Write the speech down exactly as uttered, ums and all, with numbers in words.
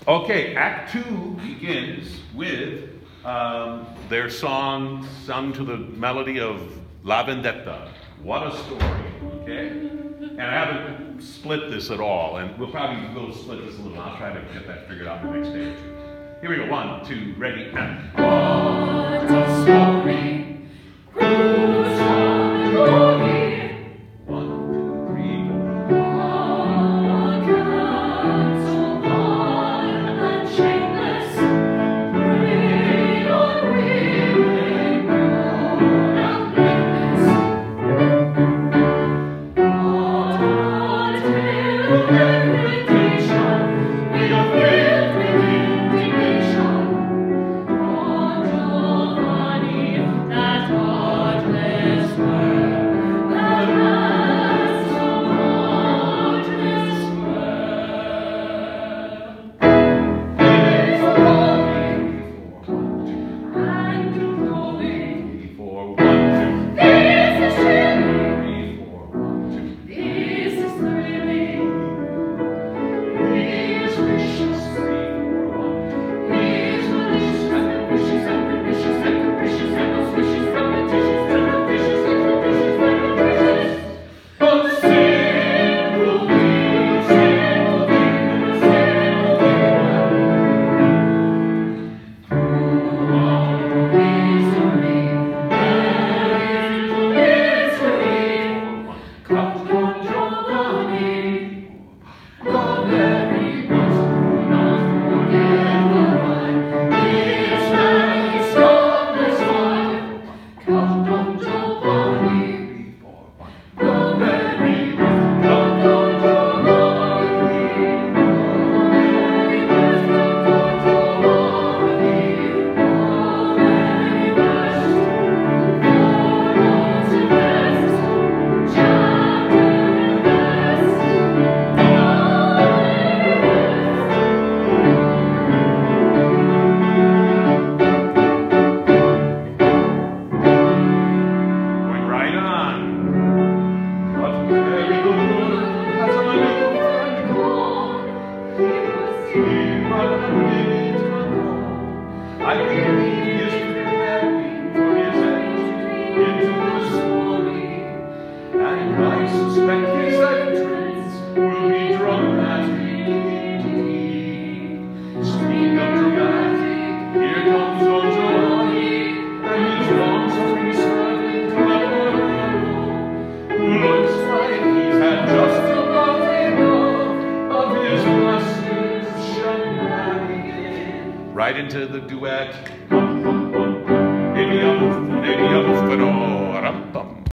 Okay, Act Two begins with um, their song sung to the melody of La Vendetta. What a story, okay? And I haven't split this at all, and we'll probably will split this a little. I'll try to get that figured out the next day or two. Here we go. One, two, ready, and what a story. Cruise on glory. One, two, three, four. What can so fine and shameless, great on weary, pure and blameless. What a tale of degradation, we are filled with indignation. Don Giovanni, that heartless word, that ransom heartless word. It is glory, and glory, for one, two, this is thrilling, three, four, one, two, this is thrilling, he is vicious, three, four, one, two, he is malicious and capricious and pernicious and capricious and auspicious and fictitious and ambitious and capricious and capricious. But sin will be, sin will be, sin will be. Through all history, there is no mystery. Count Don Giovanni, the very ones who not forget the rhyme. His man is scarless wine. Count Don Giovanni, the very best. Count Don Giovanni, the very best. Count Don Giovanni, the very best. For those who best, chapter best. Going right on. But very good has a maneuver and gone. He but a minute ago. I believe he is preparing for his entry into the story, and I suspect his entrance will be dramatic indeed. Speak of dramatic, here comes Don Giovanni, and his long-suffering servant Clever, who looks like he's had just about enough of his master's shenanigans. Right into the duet. Bum, bum, bum. Idiom, idiom, rum, bum.